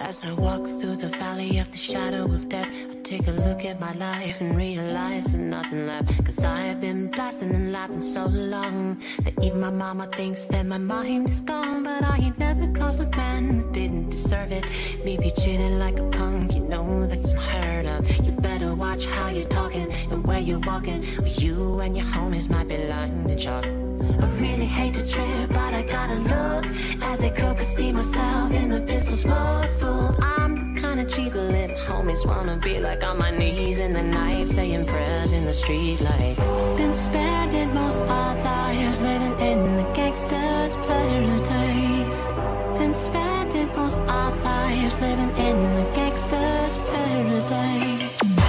As I walk through the valley of the shadow of death, I take a look at my life and realize there's nothing left. Cause I have been blasting and laughing so long that even my mama thinks that my mind is gone. But I ain't never crossed a man that didn't deserve it. Me be treated like a punk, you know that's unheard of. You better watch how you're talking and where you're walking, or you and your homies might be lying to chalk. I really hate to trip, but I gotta look as I croak and see myself in the pistol smoke full. I'm the kind of cheat the little homies wanna be like, on my knees in the night saying prayers in the street light. Been spending most our lives living in the gangster's paradise. Been spending most our lives living in the gangster's paradise.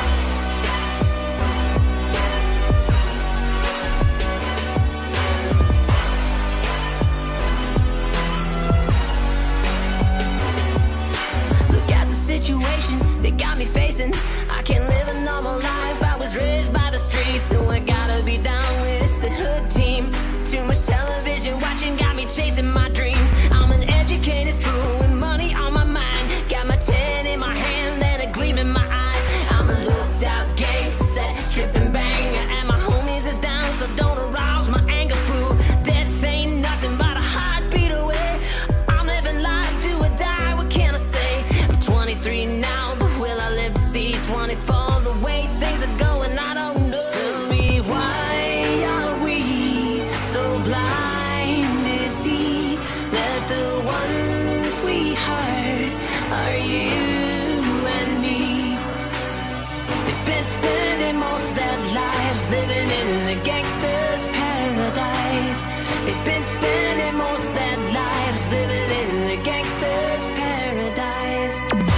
Situation they got me facing, I can't live a normal life. I was raised by the streets, so I gotta be down with the hood team. Too much television watching got me chasing my dreams. I'm an educated fool with money on my mind. Got my 10 in my hand and a gleam in my eye. I'm a looked out gangster, tripping bang, and my homies is down, so don't arouse my anger, fool. Death ain't nothing but a heartbeat away. I'm living life, do or die, what can I say? 23 now, but will I live to see 24? The way things are going, I don't know. Tell me, why are we so blind to see that the ones we hurt are you and me? They've been spending most their lives living in the gangster's paradise. They've been spending most their lives living in the gangster's paradise.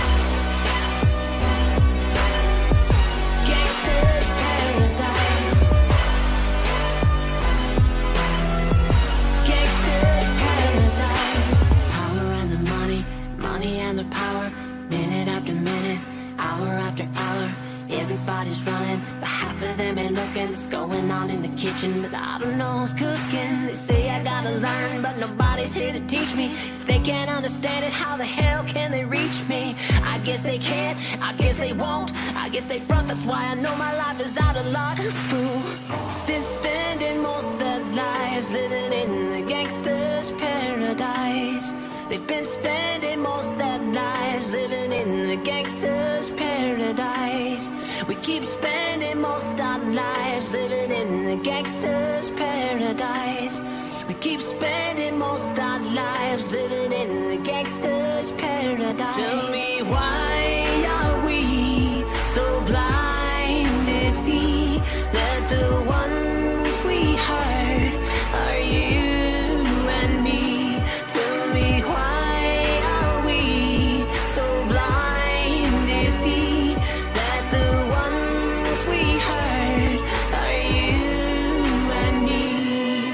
Everybody's running, but half of them ain't looking. It's going on in the kitchen, but I don't know who's cooking. They say I gotta learn, but nobody's here to teach me. If they can't understand it, how the hell can they reach me? I guess they can't, I guess they won't, I guess they front, that's why I know my life is out of luck. Fool, been spending most their lives living in the gangster's paradise. They've been spending most their lives living in the gangster's paradise. We keep spending most our lives living in the gangster's paradise. We keep spending most our lives living in the gangster's paradise. Tell me, why are we so blind to see that the ones we hurt are you and me? Tell me, why are we so blind to see that the ones we hurt are you and me?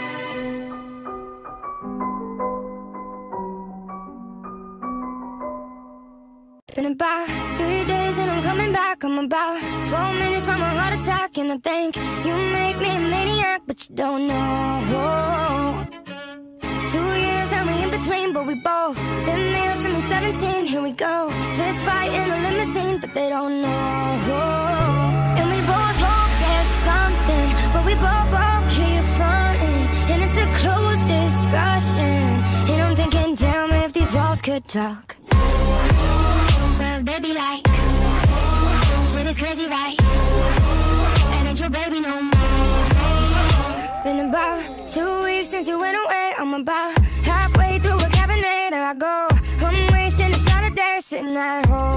Been about 3 days and I'm coming back. I'm about 4 minutes from a heart attack, and I think you make me a maniac, but you don't know. 2 years and we in between, but we both been male since we 17. Here we go, fist fight in a limousine, but they don't know. And we both hope there's something, but we both keep fronting, and it's a closed discussion. And I'm thinking, damn, if these walls could talk. Well, baby, like, shit is crazy, right? And ain't your baby no more. Been about 2 weeks since you went away. I'm about halfway through a cabernet. There I go, I'm wasting a Saturday sitting at home.